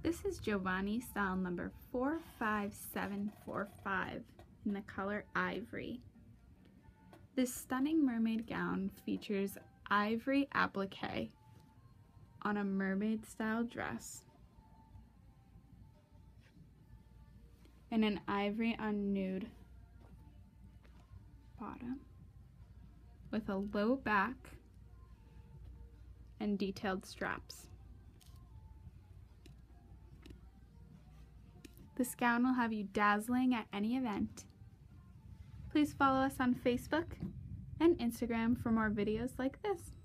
This is Jovani style number 45745 in the color ivory. This stunning mermaid gown features ivory applique on a mermaid style dress and an ivory on nude bottom with a low back and detailed straps. This gown will have you dazzling at any event. Please follow us on Facebook and Instagram for more videos like this.